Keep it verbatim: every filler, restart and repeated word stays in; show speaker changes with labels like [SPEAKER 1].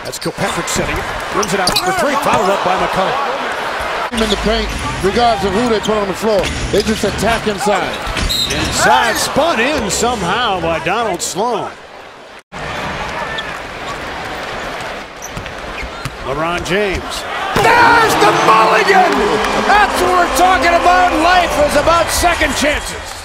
[SPEAKER 1] That's Kilpatrick setting it. Runs it out for three, followed up by McCollum.
[SPEAKER 2] In the paint, regardless of who they put on the floor, they just attack inside.
[SPEAKER 1] Inside, spun in somehow by Donald Sloan. LeBron James. There's the mulligan! That's what we're talking about. Life is about second chances.